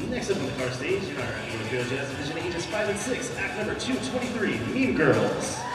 Next up on the car stage in our Girl Jazz Division, ages 5 and 6, act number 223, Mean Girls.